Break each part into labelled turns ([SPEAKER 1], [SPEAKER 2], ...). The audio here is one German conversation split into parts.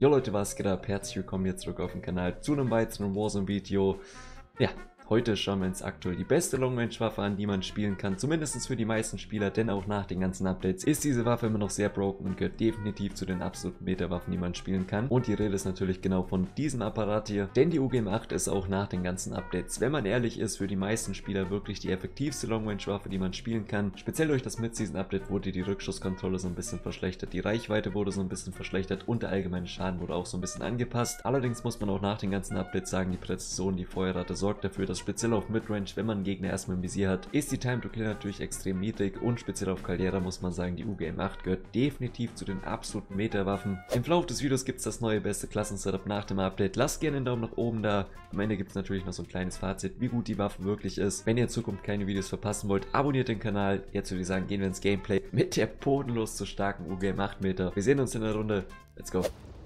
[SPEAKER 1] Jo Leute, was geht ab? Herzlich willkommen hier zurück auf dem Kanal zu einem weiteren Warzone-Video. Ja, heute schauen wir uns aktuell die beste Long-Range-Waffe an, die man spielen kann. Zumindest für die meisten Spieler, denn auch nach den ganzen Updates ist diese Waffe immer noch sehr broken und gehört definitiv zu den absoluten Meta-Waffen, die man spielen kann. Und die Rede ist natürlich genau von diesem Apparat hier, denn die UGM8 ist auch nach den ganzen Updates, wenn man ehrlich ist, für die meisten Spieler wirklich die effektivste Long-Range-Waffe, die man spielen kann. Speziell durch das Mid-Season-Update wurde die Rückschusskontrolle so ein bisschen verschlechtert, die Reichweite wurde so ein bisschen verschlechtert und der allgemeine Schaden wurde auch so ein bisschen angepasst. Allerdings muss man auch nach den ganzen Updates sagen, die Präzision, die Feuerrate sorgt dafür, dass speziell auf Midrange, wenn man einen Gegner erstmal im Visier hat, ist die Time to Kill natürlich extrem niedrig und speziell auf Caldera muss man sagen, die UGM8 gehört definitiv zu den absoluten Meta-Waffen. Im Verlauf des Videos gibt es das neue beste Klassen-Setup nach dem Update. Lasst gerne einen Daumen nach oben da. Am Ende gibt es natürlich noch so ein kleines Fazit, wie gut die Waffe wirklich ist. Wenn ihr in Zukunft keine Videos verpassen wollt, abonniert den Kanal. Jetzt würde ich sagen, gehen wir ins Gameplay mit der bodenlos zu starken UGM8 Meter. Wir sehen uns in der Runde. Let's go.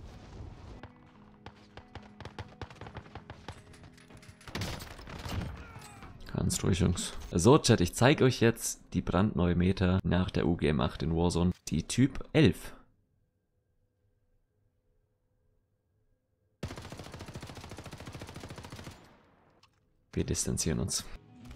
[SPEAKER 1] Ganz ruhig, Jungs. So, Chat, ich zeige euch jetzt die brandneue Meta nach der UGM8 in Warzone. Die Typ 11. Wir distanzieren uns.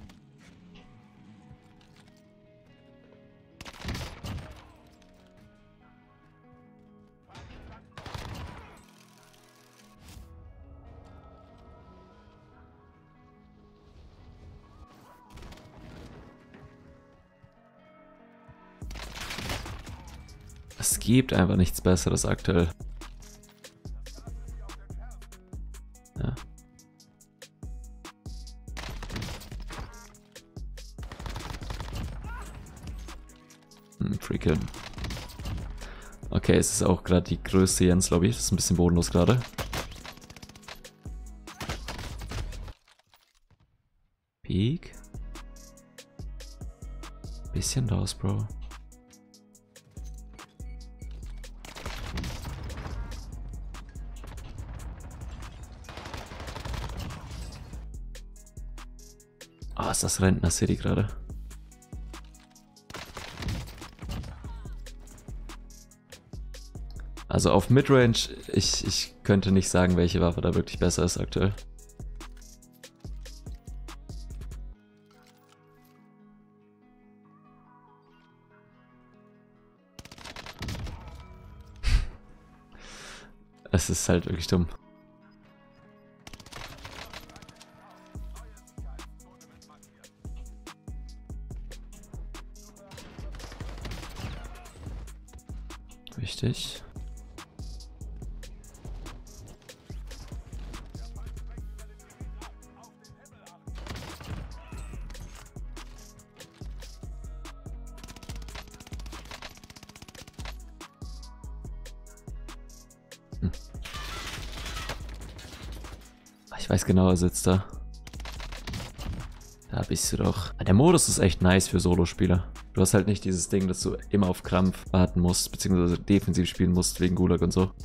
[SPEAKER 1] Es gibt einfach nichts Besseres aktuell. Ja. Freaking. Okay, es ist auch gerade die größte Jens-Lobby. Das ist ein bisschen bodenlos gerade. Peak. Bisschen raus, Bro. Ah, ist das Rentner City gerade. Also auf Midrange, ich könnte nicht sagen, welche Waffe da wirklich besser ist aktuell. Es ist halt wirklich dumm. Richtig. Ich weiß genau, er sitzt da. Da bist du doch. Der Modus ist echt nice für Solospieler. Du hast halt nicht dieses Ding, dass du immer auf Krampf warten musst, beziehungsweise defensiv spielen musst wegen Gulag und so.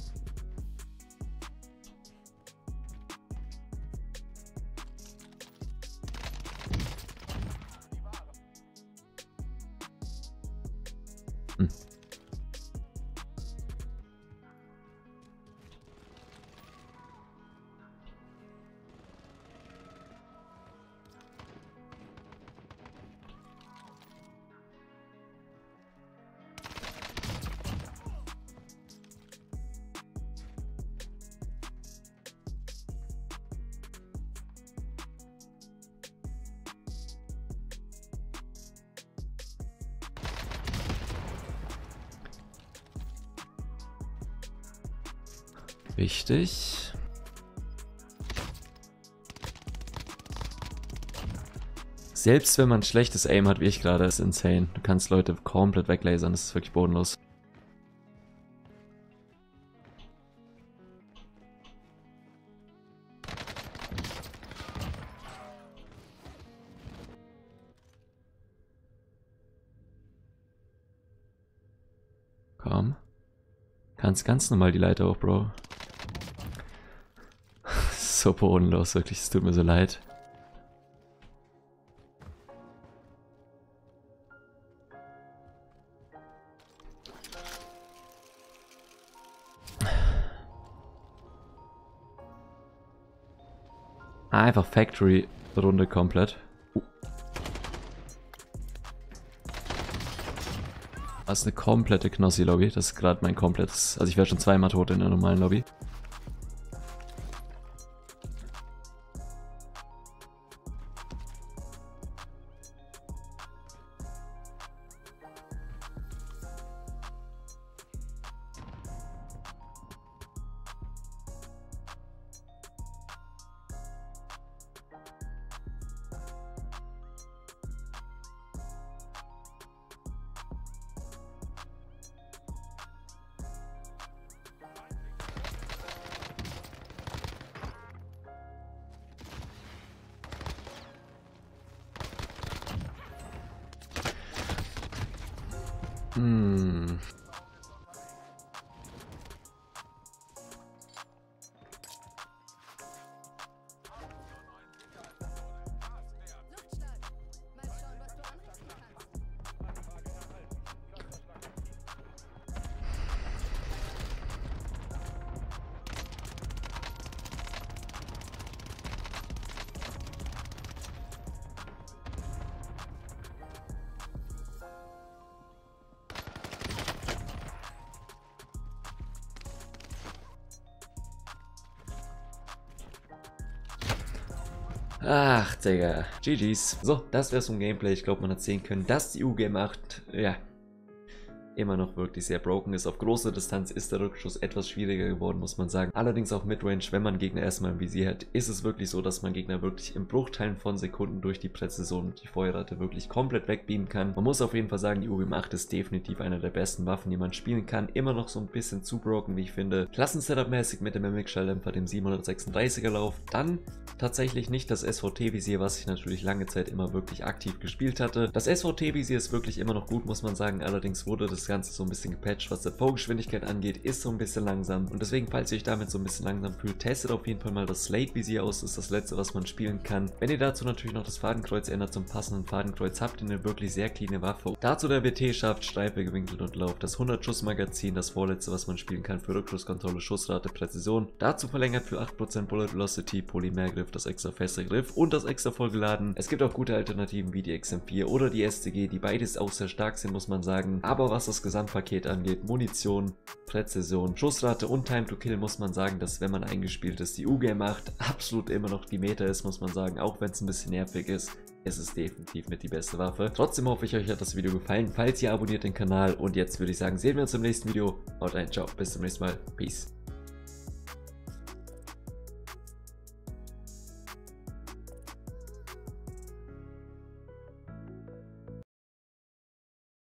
[SPEAKER 1] Wichtig. Selbst wenn man schlechtes Aim hat, wie ich gerade, ist insane. Du kannst Leute komplett weglasern, das ist wirklich bodenlos. Komm. Kannst ganz normal die Leiter hoch, Bro. So bodenlos, wirklich, es tut mir so leid. Einfach Factory-Runde komplett. Das ist eine komplette Knossi-Lobby. Das ist gerade mein komplettes... Also ich wäre schon zweimal tot in der normalen Lobby. Ach, Digga. GG's. So, das wär's vom Gameplay. Ich glaube, man hat sehen können, dass die UGM 8, ja, immer noch wirklich sehr broken ist. Auf großer Distanz ist der Rückschuss etwas schwieriger geworden, muss man sagen. Allerdings auch Midrange, wenn man Gegner erstmal im Visier hat, ist es wirklich so, dass man Gegner wirklich in Bruchteilen von Sekunden durch die Präzision und die Feuerrate wirklich komplett wegbeamen kann. Man muss auf jeden Fall sagen, die UGM 8 ist definitiv eine der besten Waffen, die man spielen kann. Immer noch so ein bisschen zu broken, wie ich finde. Klassensetup-mäßig mit dem MMX-Schalldämpfer, dem 736er Lauf. Dann tatsächlich nicht das SVT-Visier, was ich natürlich lange Zeit immer wirklich aktiv gespielt hatte. Das SVT-Visier ist wirklich immer noch gut, muss man sagen. Allerdings wurde das Ganze so ein bisschen gepatcht, was die V-Geschwindigkeit angeht, ist so ein bisschen langsam. Und deswegen, falls ihr euch damit so ein bisschen langsam fühlt, testet auf jeden Fall mal das Slate-Visier aus. Das ist das letzte, was man spielen kann. Wenn ihr dazu natürlich noch das Fadenkreuz ändert zum passenden Fadenkreuz, habt ihr eine wirklich sehr cleane Waffe. Dazu der WT-Schaft, Streife, gewinkelt und Lauf. Das 100-Schuss-Magazin, das vorletzte, was man spielen kann für Rückschusskontrolle, Schussrate, Präzision. Dazu verlängert für 8% Bullet Velocity, Polymergriff, das extra feste Griff und das extra vollgeladen. Es gibt auch gute Alternativen wie die XM4 oder die STG, die beides auch sehr stark sind, muss man sagen. Aber was das Gesamtpaket angeht, Munition, Präzision, Schussrate und Time to Kill, muss man sagen, dass wenn man eingespielt ist, die UGM 8 absolut immer noch die Meta ist, muss man sagen, auch wenn es ein bisschen nervig ist. Es ist definitiv mit die beste Waffe. Trotzdem hoffe ich, euch hat das Video gefallen. Falls ihr abonniert den Kanal und jetzt würde ich sagen, sehen wir uns im nächsten Video. Haut rein, ciao, bis zum nächsten Mal. Peace.